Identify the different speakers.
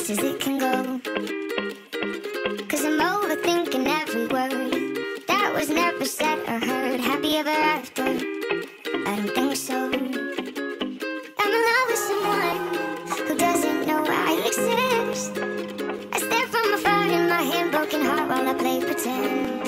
Speaker 1: fast as it can go. 'Cause I'm overthinking every word that was never said or heard. Happy ever after? I don't think so. I'm in love with someone who doesn't know I exist. I stare from afar in my hand, broken heart while I play pretend.